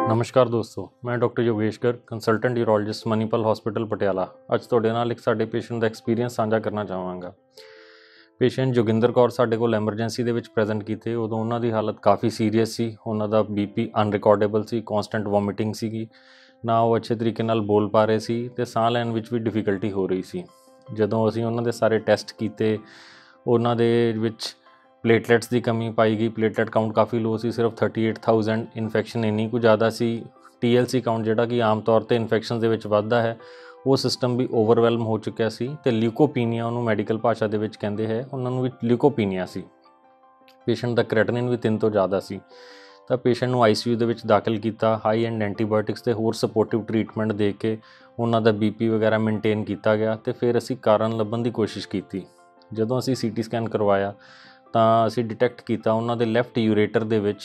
नमस्कार दोस्तों, मैं doctor Yogesh Garg, consultant urologist Manipal hospital Patiala. ਅੱਜ ਤੁਹਾਡੇ ਨਾਲ ਇੱਕ ਸਾਡੇ ਪੇਸ਼ੈਂਟ ਦਾ ਐਕਸਪੀਰੀਅੰਸ ਸਾਂਝਾ ਕਰਨਾ ਚਾਹਾਂਗਾ। ਪੇਸ਼ੈਂਟ ਜੋਗਿੰਦਰ ਕੌਰ ਸਾਡੇ ਕੋਲ ਐਮਰਜੈਂਸੀ ਦੇ ਵਿੱਚ ਪ੍ਰੈਜ਼ੈਂਟ ਕੀਤੇ। ਉਦੋਂ ਉਹਨਾਂ ਦੀ ਹਾਲਤ ਕਾਫੀ ਸੀਰੀਅਸ ਸੀ। ਉਹਨਾਂ ਦਾ ਬੀਪੀ ਅਨਰਿਕਾਰਡੇਬਲ ਸੀ, ਕੌਨਸਟੈਂਟ ਵੋਮਿਟਿੰਗ ਸੀਗੀ, ਨਾ ਉਹ ਅੱਛੇ ਤਰੀਕੇ ਨਾਲ ਬੋਲ ਪਾ ਰਹੇ ਸੀ ਅਤੇ ਸਾਹ ਲੈਣ ਵਿੱਚ ਵੀ ਡਿਫਿਕਲਟੀ ਹੋ ਰਹੀ ਸੀ। ਜਦੋਂ ਅਸੀਂ ਉਹਨਾਂ ਦੇ ਸਾਰੇ ਟੈਸਟ ਕੀਤੇ, ਉਹਨਾਂ ਦੇ ਵਿੱਚ ਪਲੇਟਲੈਟਸ ਦੀ ਕਮੀ ਪਾਈ ਗਈ। ਪਲੇਟਲੈਟ ਕਾਊਂਟ ਕਾਫੀ ਲੋ ਸੀ, ਸਿਰਫ 38,000। ਇਨਫੈਕਸ਼ਨ ਇੰਨੀ ਕੁ ਜ਼ਿਆਦਾ ਸੀ। TLC ਕਾਊਂਟ ਜਿਹੜਾ ਕਿ ਆਮ ਤੌਰ 'ਤੇ ਇਨਫੈਕਸ਼ਨ ਦੇ ਵਿੱਚ ਵੱਧਦਾ ਹੈ, ਉਹ ਸਿਸਟਮ ਵੀ ਓਵਰਵੈਲਮ ਹੋ ਚੁੱਕਿਆ ਸੀ। ਅਤੇ ਲਿਊਕੋਪੀਨੀਆ ਉਹਨੂੰ ਮੈਡੀਕਲ ਭਾਸ਼ਾ ਦੇ ਵਿੱਚ ਕਹਿੰਦੇ ਹੈ, ਉਹਨਾਂ ਨੂੰ ਵੀ ਲਿਊਕੋਪੀਨੀਆ ਸੀ। ਪੇਸ਼ੈਂਟ ਦਾ ਕ੍ਰੈਟਨਿਨ ਵੀ 3 ਤੋਂ ਜ਼ਿਆਦਾ ਸੀ। ਤਾਂ ਪੇਸ਼ੈਂਟ ਨੂੰ ICU ਦੇ ਵਿੱਚ ਦਾਖਲ ਕੀਤਾ। ਹਾਈ ਐਂਡ ਐਂਟੀਬਾਇਓਟਿਕਸ ਅਤੇ ਹੋਰ ਸਪੋਰਟਿਵ ਟਰੀਟਮੈਂਟ ਦੇ ਕੇ ਉਹਨਾਂ ਦਾ BP ਵਗੈਰਾ ਮੇਨਟੇਨ ਕੀਤਾ ਗਿਆ। ਅਤੇ ਫਿਰ ਅਸੀਂ ਕਾਰਨ ਲੱਭਣ ਦੀ ਕੋਸ਼ਿਸ਼ ਕੀਤੀ। ਜਦੋਂ ਅਸੀਂ CT ਸਕੈਨ ਕਰਵਾਇਆ ਤਾਂ ਅਸੀਂ ਡਿਟੈਕਟ ਕੀਤਾ ਉਹਨਾਂ ਦੇ ਲੈਫਟ ਯੂਰੇਟਰ ਦੇ ਵਿੱਚ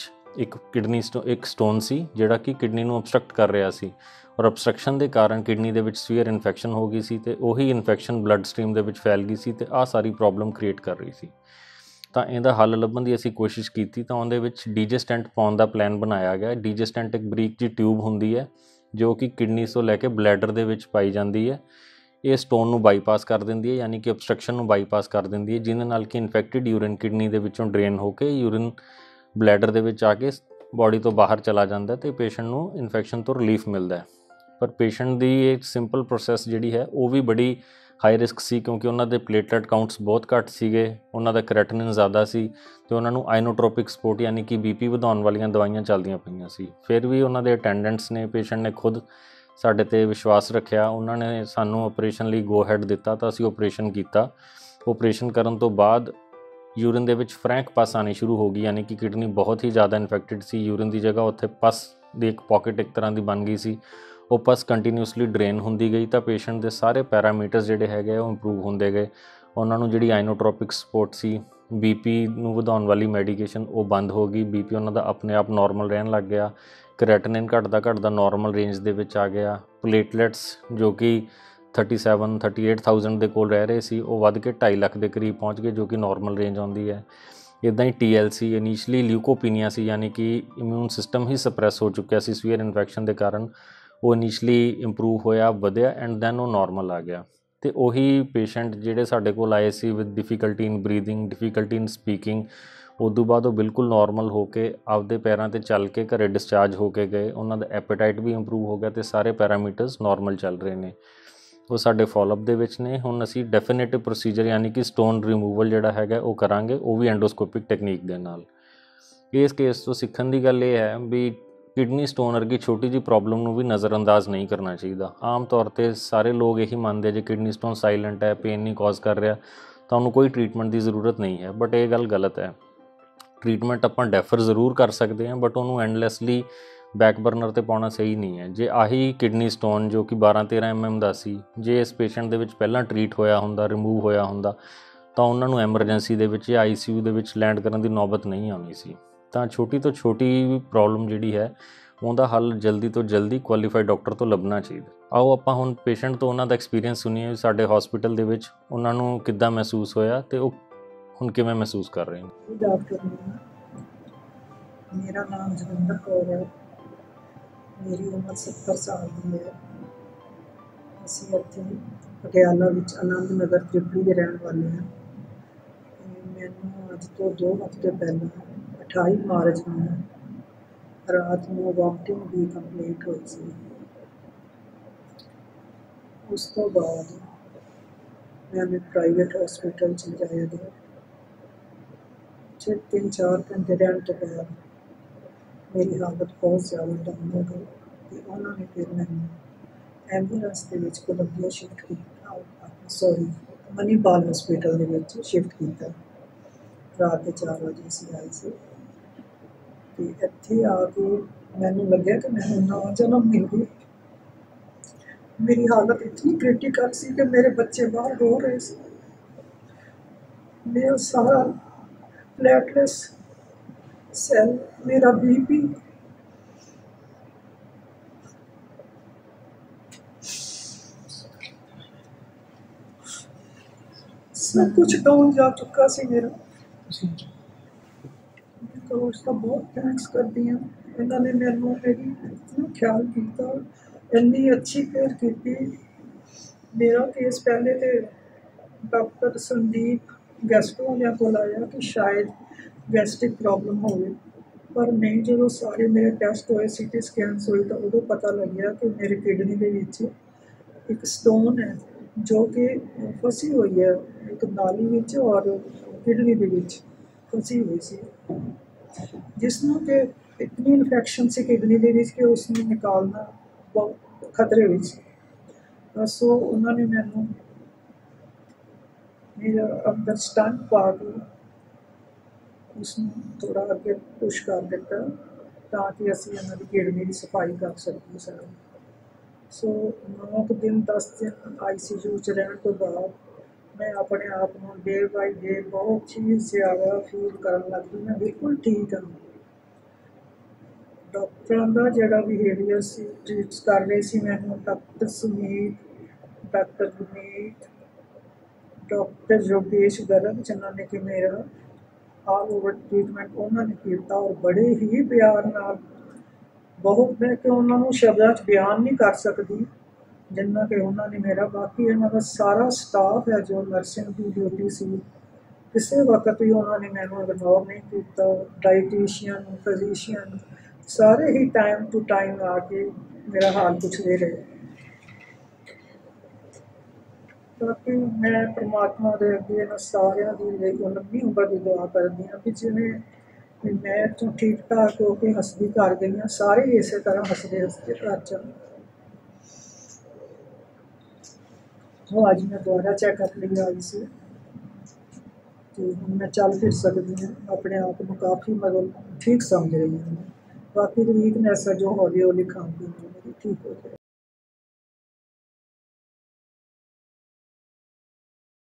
ਇੱਕ ਸਟੋਨ ਸੀ, ਜਿਹੜਾ ਕਿ ਕਿਡਨੀ ਨੂੰ ਅਬਸਟਰਕਟ ਕਰ ਰਿਹਾ ਸੀ। ਔਰ ਅਬਸਟਰਕਸ਼ਨ ਦੇ ਕਾਰਨ ਕਿਡਨੀ ਦੇ ਵਿੱਚ ਸੀਵੀਅਰ ਇਨਫੈਕਸ਼ਨ ਹੋ ਗਈ ਸੀ ਅਤੇ ਉਹੀ ਇਨਫੈਕਸ਼ਨ ਬਲੱਡ ਸਟਰੀਮ ਦੇ ਵਿੱਚ ਫੈਲ ਗਈ ਸੀ ਅਤੇ ਆਹ ਸਾਰੀ ਪ੍ਰੋਬਲਮ ਕ੍ਰੀਏਟ ਕਰ ਰਹੀ ਸੀ। ਤਾਂ ਇਹਦਾ ਹੱਲ ਲੱਭਣ ਦੀ ਅਸੀਂ ਕੋਸ਼ਿਸ਼ ਕੀਤੀ ਤਾਂ ਉਹਦੇ ਵਿੱਚ DJ ਸਟੈਂਟ ਪਾਉਣ ਦਾ ਪਲਾਨ ਬਣਾਇਆ ਗਿਆ। DJ ਸਟੈਂਟ ਇੱਕ ਬਰੀਕ ਜਿਹੀ ਟਿਊਬ ਹੁੰਦੀ ਹੈ ਜੋ ਕਿ ਕਿਡਨੀ ਤੋਂ ਲੈ ਕੇ ਬਲੈਡਰ ਦੇ ਵਿੱਚ ਪਾਈ ਜਾਂਦੀ ਹੈ। ਇਹ ਸਟੋਨ ਨੂੰ ਬਾਈਪਾਸ ਕਰ ਦਿੰਦੀ ਹੈ, ਯਾਨੀ ਕਿ ਅਬਸਟਰਕਸ਼ਨ ਨੂੰ ਬਾਈਪਾਸ ਕਰ ਦਿੰਦੀ ਹੈ, ਜਿਹਦੇ ਨਾਲ ਕਿ ਇਨਫੈਕਟਿਡ ਯੂਰਿਨ ਕਿਡਨੀ ਦੇ ਵਿੱਚੋਂ ਡਰੇਨ ਹੋ ਕੇ ਯੂਰਿਨ ਬਲੈਡਰ ਦੇ ਵਿੱਚ ਆ ਕੇ ਬੋਡੀ ਤੋਂ ਬਾਹਰ ਚਲਾ ਜਾਂਦਾ ਅਤੇ ਪੇਸ਼ੈਂਟ ਨੂੰ ਇਨਫੈਕਸ਼ਨ ਤੋਂ ਰਿਲੀਫ ਮਿਲਦਾ ਹੈ। ਪਰ ਪੇਸ਼ੈਂਟ ਦੀ ਇਹ ਸਿੰਪਲ ਪ੍ਰੋਸੈਸ ਜਿਹੜੀ ਹੈ ਉਹ ਵੀ ਬੜੀ ਹਾਈ ਰਿਸਕ ਸੀ, ਕਿਉਂਕਿ ਉਹਨਾਂ ਦੇ ਪਲੇਟਲੈਟ ਕਾਊਂਟਸ ਬਹੁਤ ਘੱਟ ਸੀਗੇ, ਉਹਨਾਂ ਦਾ ਕ੍ਰੈਟਨਿਨ ਜ਼ਿਆਦਾ ਸੀ ਅਤੇ ਉਹਨਾਂ ਨੂੰ ਆਇਨੋਟ੍ਰੋਪਿਕ ਸਪੋਰਟ ਯਾਨੀ ਕਿ BP ਵਧਾਉਣ ਵਾਲੀਆਂ ਦਵਾਈਆਂ ਚੱਲਦੀਆਂ ਪਈਆਂ ਸੀ। ਫਿਰ ਵੀ ਉਹਨਾਂ ਦੇ ਅਟੈਂਡੈਂਟਸ ਨੇ, ਪੇਸ਼ੈਂਟ ਨੇ ਖੁਦ ਸਾਡੇ 'ਤੇ ਵਿਸ਼ਵਾਸ ਰੱਖਿਆ। ਉਹਨਾਂ ਨੇ ਸਾਨੂੰ ਆਪਰੇਸ਼ਨ ਲਈ ਗੋ ਹੈਡ ਦਿੱਤਾ ਤਾਂ ਅਸੀਂ ਆਪਰੇਸ਼ਨ ਕੀਤਾ। ਆਪਰੇਸ਼ਨ ਕਰਨ ਤੋਂ ਬਾਅਦ ਯੂਰਿਨ ਦੇ ਵਿੱਚ ਫਰੈਂਕ ਪਸ ਆਉਣੀ ਸ਼ੁਰੂ ਹੋ ਗਈ, ਯਾਨੀ ਕਿ ਕਿਡਨੀ ਬਹੁਤ ਹੀ ਜ਼ਿਆਦਾ ਇਨਫੈਕਟਿਡ ਸੀ। ਯੂਰਿਨ ਦੀ ਜਗ੍ਹਾ ਉੱਥੇ ਪਸ ਦੀ ਇੱਕ ਪੋਕਟ ਇੱਕ ਤਰ੍ਹਾਂ ਦੀ ਬਣ ਗਈ ਸੀ। ਉਹ ਪਸ ਕੰਟੀਨਿਊਸਲੀ ਡਰੇਨ ਹੁੰਦੀ ਗਈ ਤਾਂ ਪੇਸ਼ੈਂਟ ਦੇ ਸਾਰੇ ਪੈਰਾਮੀਟਰਸ ਜਿਹੜੇ ਹੈਗੇ ਉਹ ਇੰਪਰੂਵ ਹੁੰਦੇ ਗਏ। ਉਹਨਾਂ ਨੂੰ ਜਿਹੜੀ ਆਇਨੋਟ੍ਰੋਪਿਕ ਸਪੋਰਟ ਸੀ, BP ਨੂੰ ਵਧਾਉਣ ਵਾਲੀ ਮੈਡੀਕੇਸ਼ਨ, ਉਹ ਬੰਦ ਹੋ ਗਈ। BP ਉਹਨਾਂ ਦਾ ਆਪਣੇ ਆਪ ਨੋਰਮਲ ਰਹਿਣ ਲੱਗ ਗਿਆ। ਕ੍ਰੈਟਨਿਨ ਘਟਦਾ ਨੋਰਮਲ ਰੇਂਜ ਦੇ ਵਿੱਚ ਆ ਗਿਆ। ਪਲੇਟਲੈਟਸ ਜੋ ਕਿ 38,000 ਦੇ ਕੋਲ ਰਹਿ ਰਹੇ ਸੀ, ਉਹ ਵੱਧ ਕੇ 2.5 ਲੱਖ ਦੇ ਕਰੀਬ ਪਹੁੰਚ ਗਏ, ਜੋ ਕਿ ਨੋਰਮਲ ਰੇਂਜ ਆਉਂਦੀ ਹੈ। ਇੱਦਾਂ ਹੀ TLC ਇਨੀਸ਼ੀਅਲੀ ਲਿਊਕੋਪੀਨੀਆ ਸੀ, ਯਾਨੀ ਕਿ ਇਮਿਊਨ ਸਿਸਟਮ ਹੀ ਸਪਰੈਸ ਹੋ ਚੁੱਕਿਆ ਸੀ ਸੀਵੀਅਰ ਇਨਫੈਕਸ਼ਨ ਦੇ ਕਾਰਨ। ਉਹ ਇਨੀਸ਼ੀਅਲੀ ਇੰਪਰੂਵ ਹੋਇਆ, ਵਧਿਆ ਐਂਡ ਦੈਨ ਉਹ ਨੋਰਮਲ ਆ ਗਿਆ। ਅਤੇ ਉਹੀ ਪੇਸ਼ੈਂਟ ਜਿਹੜੇ ਸਾਡੇ ਕੋਲ ਆਏ ਸੀ with difficulty in breathing, difficulty in speaking, ਉਦੋਂ ਬਾਅਦ ਉਹ ਬਿਲਕੁਲ ਨੋਰਮਲ ਹੋ ਕੇ ਆਪਦੇ ਪੈਰਾਂ 'ਤੇ ਚੱਲ ਕੇ ਘਰੇ ਡਿਸਚਾਰਜ ਹੋ ਕੇ ਗਏ। ਉਹਨਾਂ ਦਾ ਐਪੇਟਾਈਟ ਵੀ ਇੰਪਰੂਵ ਹੋ ਗਿਆ ਅਤੇ ਸਾਰੇ ਪੈਰਾਮੀਟਰਸ ਨੋਰਮਲ ਚੱਲ ਰਹੇ ਨੇ। ਉਹ ਸਾਡੇ ਫੋਲੋਅਪ ਦੇ ਵਿੱਚ ਨੇ। ਹੁਣ ਅਸੀਂ ਡੈਫੀਨੇਟਿਵ ਪ੍ਰੋਸੀਜਰ ਯਾਨੀ ਕਿ ਸਟੋਨ ਰਿਮੂਵਲ ਜਿਹੜਾ ਹੈਗਾ ਉਹ ਕਰਾਂਗੇ, ਉਹ ਵੀ ਐਂਡੋਸਕੋਪਿਕ ਟੈਕਨੀਕ ਦੇ ਨਾਲ। ਇਸ ਕੇਸ ਤੋਂ ਸਿੱਖਣ ਦੀ ਗੱਲ ਇਹ ਹੈ ਵੀ ਕਿਡਨੀ ਸਟੋਨ ਵਰਗੀ ਛੋਟੀ ਜਿਹੀ ਪ੍ਰੋਬਲਮ ਨੂੰ ਵੀ ਨਜ਼ਰਅੰਦਾਜ਼ ਨਹੀਂ ਕਰਨਾ ਚਾਹੀਦਾ। ਆਮ ਤੌਰ 'ਤੇ ਸਾਰੇ ਲੋਕ ਇਹੀ ਮੰਨਦੇ ਜੇ ਕਿਡਨੀ ਸਟੋਨ ਸਾਈਲੈਂਟ ਹੈ, ਪੇਨ ਨਹੀਂ ਕਾਜ਼ ਕਰ ਰਿਹਾ, ਤਾਂ ਉਹਨੂੰ ਕੋਈ ਟਰੀਟਮੈਂਟ ਦੀ ਜ਼ਰੂਰਤ ਨਹੀਂ ਹੈ। ਬਟ ਇਹ ਗੱਲ ਗਲਤ ਹੈ। ਟਰੀਟਮੈਂਟ ਆਪਾਂ ਡੈਫਰ ਜ਼ਰੂਰ ਕਰ ਸਕਦੇ ਹਾਂ, ਬਟ ਉਹਨੂੰ ਐਂਡਲੈਸਲੀ ਬੈਕ ਬਰਨਰ 'ਤੇ ਪਾਉਣਾ ਸਹੀ ਨਹੀਂ ਹੈ। ਜੇ ਆਹੀ ਕਿਡਨੀ ਸਟੋਨ ਜੋ ਕਿ 12-13 mm ਦਾ ਸੀ, ਜੇ ਇਸ ਪੇਸ਼ੈਂਟ ਦੇ ਵਿੱਚ ਪਹਿਲਾਂ ਟਰੀਟ ਹੋਇਆ ਹੁੰਦਾ, ਰਿਮੂਵ ਹੋਇਆ ਹੁੰਦਾ, ਤਾਂ ਉਹਨਾਂ ਨੂੰ ਐਮਰਜੈਂਸੀ ਦੇ ਵਿੱਚ ਜਾਂ ICU ਦੇ ਵਿੱਚ ਲੈਂਡ ਕਰਨ ਦੀ ਨੌਬਤ ਨਹੀਂ ਆਉਣੀ ਸੀ। ਤਾਂ ਛੋਟੀ ਤੋਂ ਛੋਟੀ ਪ੍ਰੋਬਲਮ ਜਿਹੜੀ ਹੈ ਉਹਦਾ ਹੱਲ ਜਲਦੀ ਤੋਂ ਜਲਦੀ ਕੁਆਲੀਫਾਈਡ ਡਾਕਟਰ ਤੋਂ ਲੱਭਣਾ ਚਾਹੀਦਾ। ਆਓ ਆਪਾਂ ਹੁਣ ਪੇਸ਼ੈਂਟ ਤੋਂ ਉਹਨਾਂ ਦਾ ਐਕਸਪੀਰੀਅੰਸ ਸੁਣੀਏ, ਸਾਡੇ ਹਸਪੀਟਲ ਦੇ ਵਿੱਚ ਉਹਨਾਂ ਨੂੰ ਕਿੱਦਾਂ ਮਹਿਸੂਸ ਹੋਇਆ ਅਤੇ ਉਹ ਹੁਣ ਕਿਵੇਂ ਮਹਿਸੂਸ ਕਰ ਰਹੇ ਨੇ। ਡਾਕਟਰ ਮੇਰਾ ਨਾਮ ਜੋਗਿੰਦਰ ਕੌਰ ਹੈ। ਮੇਰੀ ਉਮਰ 70 ਸਾਲ ਦੀ ਹੈ। ਅਸੀਂ ਇੱਥੇ ਪਟਿਆਲਾ ਵਿੱਚ ਆਨੰਦ ਨਗਰ ਤ੍ਰਿਪੜੀ ਦੇ ਰਹਿਣ ਵਾਲੇ ਹਾਂ। ਮੈਨੂੰ ਅੱਜ ਤੋਂ 2 ਹਫ਼ਤੇ ਪਹਿਲਾਂ 28 ਮਾਰਚ ਨੂੰ ਰਾਤ ਨੂੰ ਵੋਮਟਿੰਗ ਦੀ ਕੰਪਲੇਂਟ ਹੋਈ ਸੀ। ਉਸ ਤੋਂ ਬਾਅਦ ਮੈਨੂੰ ਪ੍ਰਾਈਵੇਟ ਹਸਪੀਟਲ 'ਚ ਲਿਜਾਇਆ ਗਿਆ। 3-4 ਘੰਟੇ ਰਹਿਣ ਤੋਂ ਬਾਅਦ ਮੇਰੀ ਹਾਲਤ ਬਹੁਤ ਜ਼ਿਆਦਾ ਡਾਊਨ ਹੋ ਗਈ ਅਤੇ ਉਹਨਾਂ ਨੇ ਫਿਰ ਮੈਨੂੰ ਐਂਬੂਲੈਂਸ ਦੇ ਵਿੱਚ ਕੋਲੰਬੀਆ ਸ਼ਿਫਟ ਕੀਤਾ, ਮਨੀਪਾਲ ਹਸਪੀਟਲ ਦੇ ਵਿੱਚ ਸ਼ਿਫਟ ਕੀਤਾ। ਰਾਤ ਦੇ 4 ਵਜੇ ਅਸੀਂ ਆਏ ਸੀ ਅਤੇ ਇੱਥੇ ਆ ਕੇ ਮੈਨੂੰ ਲੱਗਿਆ ਕਿ ਮੈਨੂੰ ਨਵਾਂ ਜਨਮ ਮਿਲ ਗਿਆ। ਮੇਰੀ ਹਾਲਤ ਇਤਨੀ ਕ੍ਰਿਟੀਕਲ ਸੀ ਕਿ ਮੇਰੇ ਬੱਚੇ ਬਾਹਰ ਰੋ ਰਹੇ ਸੀ। ਮੇਰਾ ਸਾਰਾ ਪਲੇਟਲੈਟਸ ਸੈੱਲ, ਮੇਰਾ BP, सब कुछ डाउन जा चुका सी मेरा। तो उसका बहुत थैंक्स करती हूँ ਇਹਨਾਂ ਨੇ ਮੈਨੂੰ ਮੇਰੀ ਇਤਨਾ ਖਿਆਲ ਕੀਤਾ, ਇੰਨੀ ਅੱਛੀ ਕੇਅਰ ਕੀਤੀ। ਮੇਰਾ ਕੇਸ ਪਹਿਲੇ ਤੇ ਡਾਕਟਰ ਸੰਦੀਪ ਗੈਸਟੋ ਵਾਲਿਆਂ ਕੋਲ ਆਇਆ ਕਿ ਸ਼ਾਇਦ ਗੈਸਟ੍ਰਿਕ ਪ੍ਰੋਬਲਮ ਹੋਵੇ, ਪਰ ਨਹੀਂ। ਜਦੋਂ ਸਾਰੇ ਮੇਰੇ ਟੈਸਟ ਹੋਏ, ਸੀਟੀ ਸਕੈਨਸ ਹੋਈ, ਤਾਂ ਉਦੋਂ ਪਤਾ ਲੱਗਿਆ ਕਿ ਮੇਰੇ ਕਿਡਨੀ ਦੇ ਵਿੱਚ ਇੱਕ ਸਟੋਨ ਹੈ ਜੋ ਕਿ ਫਸੀ ਹੋਈ ਹੈ ਇੱਕ ਨਾਲੀ ਵਿੱਚ ਔਰ ਕਿਡਨੀ ਦੇ ਵਿੱਚ ਫਸੀ ਹੋਈ ਸੀ, ਜਿਸ ਨੂੰ ਕਿ ਇਤਨੀ ਇਨਫੈਕਸ਼ਨ ਸੀ ਕਿਡਨੀ ਦੇ ਵਿੱਚ ਕਿ ਉਸ ਨੂੰ ਨਿਕਾਲਣਾ ਬਹੁਤ ਖਤਰੇ ਵਿੱਚ ਸੀ। ਸੋ ਉਹਨਾਂ ਨੇ ਮੈਨੂੰ ਮੇਰਾ ਅੰਦਰ ਸਟੰਟ ਪਾ ਕੇ ਉਸ ਨੂੰ ਥੋੜ੍ਹਾ ਅੱਗੇ ਪੁਸ਼ ਕਰ ਦਿੱਤਾ ਤਾਂ ਕਿ ਅਸੀਂ ਇਹਨਾਂ ਦੀ ਕਿਡਨੀ ਦੀ ਸਫਾਈ ਕਰ ਸਕੀਏ ਸਾਰੇ। ਸੋ 9 ਦਿਨ 10 ਦਿਨ ICU 'ਚ ਰਹਿਣ ਤੋਂ ਬਾਅਦ ਮੈਂ ਆਪਣੇ ਆਪ ਨੂੰ ਡੇ ਬਾਈ ਡੇ ਬਹੁਤ ਹੀ ਜ਼ਿਆਦਾ ਫੀਲ ਕਰਨ ਲੱਗ ਪਈ। ਮੈਂ ਬਿਲਕੁਲ ਠੀਕ ਹਾਂ। ਡਾਕਟਰਾਂ ਦਾ ਜਿਹੜਾ ਬਿਹੇਵੀਅਰ ਸੀ, ਟ੍ਰੀਟ ਕਰ ਰਹੇ ਸੀ ਮੈਨੂੰ doctor Sumeet, doctor Gurmeet, doctor Yogesh Garg, ਜਿਨ੍ਹਾਂ ਨੇ ਕਿ ਮੇਰਾ ਆਲ ਓਵਰ ਟ੍ਰੀਟਮੈਂਟ ਉਹਨਾਂ ਨੇ ਕੀਤਾ ਔਰ ਬੜੇ ਹੀ ਪਿਆਰ ਨਾਲ, ਬਹੁਤ ਮੈਂ ਕਿ ਉਹਨਾਂ ਨੂੰ ਸ਼ਬਦਾਂ 'ਚ ਬਿਆਨ ਨਹੀਂ ਕਰ ਸਕਦੀ ਜਿੰਨਾ ਕਿ ਉਹਨਾਂ ਨੇ ਮੇਰਾ। ਬਾਕੀ ਇਹਨਾਂ ਦਾ ਸਾਰਾ ਸਟਾਫ ਹੈ ਜੋ ਨਰਸਿੰਗ ਦੀ ਡਿਊਟੀ ਸੀ, ਕਿਸੇ ਵਕਤ ਵੀ ਉਹਨਾਂ ਨੇ ਮੈਨੂੰ ਇਗਨੋਰ ਨਹੀਂ ਕੀਤਾ। ਡਾਈਟੀਸ਼ੀਅਨ, ਫਿਜ਼ੀਸ਼ੀਅਨ ਸਾਰੇ ਹੀ ਟਾਈਮ ਟੂ ਟਾਈਮ ਆ ਕੇ ਮੇਰਾ ਹਾਲ ਪੁੱਛਦੇ ਰਹੇ। ਬਾਕੀ ਮੈਂ ਪਰਮਾਤਮਾ ਦੇ ਅੱਗੇ ਇਹਨਾਂ ਸਾਰਿਆਂ ਦੀ ਲੰਬੀ ਉਮਰ ਦੀ ਦੁਆ ਕਰਦੀ ਹਾਂ ਕਿ ਜਿਵੇਂ ਵੀ ਮੈਂ ਇੱਥੋਂ ਠੀਕ ਠਾਕ ਹੋ ਕੇ ਹੱਸਦੀ ਘਰ ਗਈ ਹਾਂ, ਸਾਰੇ ਹੀ ਇਸੇ ਤਰ੍ਹਾਂ ਹੱਸਦੇ ਹੱਸਦੇ ਘਰ ਚੱਲ। ਉਹ ਅੱਜ ਮੈਂ ਦੁਬਾਰਾ ਚੈੱਕਅਪ ਲਈ ਆਈ ਸੀ ਅਤੇ ਹੁਣ ਮੈਂ ਚੱਲ ਫਿਰ ਸਕਦੀ ਹਾਂ, ਆਪਣੇ ਆਪ ਨੂੰ ਕਾਫੀ ਮਤਲਬ ਠੀਕ ਸਮਝ ਰਹੀ ਹਾਂ। ਬਾਕੀ ਦੀ ਵੀਕਨੈਸ ਹੈ ਜੋ ਹੌਲੀ ਹੌਲੀ ਖਾਣ ਪੀਣ ਨਾਲ ਮੇਰੀ ਠੀਕ ਹੋ ਜਾਏ।